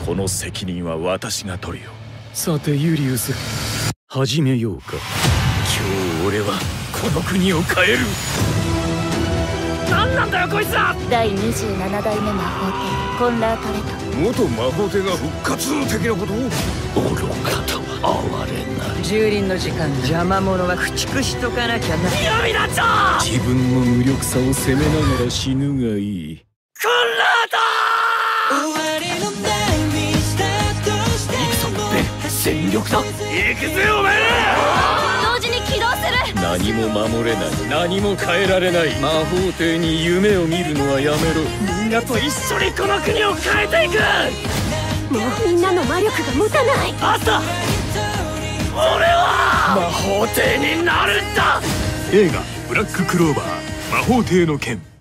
この責任は私が取るよ。 さてユリウス、始めようか。今日俺はこの国を変える。何なんだよこいつら。 第27代目魔法帝コンラー・トレト。 元魔法帝が復活的なこと？愚かとは哀れない。 蹂躙の時間、邪魔者は駆逐しとかなきゃな。 闇だっちゃ。自分の無力さを責めながら死ぬがいい。コンラート。行くぞベン、全力だ。行くぜお前ら。 同時に起動する。 何も守れない、何も変えられない。魔法帝に夢を見るのはやめろ。みんなと一緒にこの国を変えていく。 もうみんなの魔力が持たない。 あった。俺は魔法帝になるんだ。 映画「ブラッククローバー魔法帝の剣」。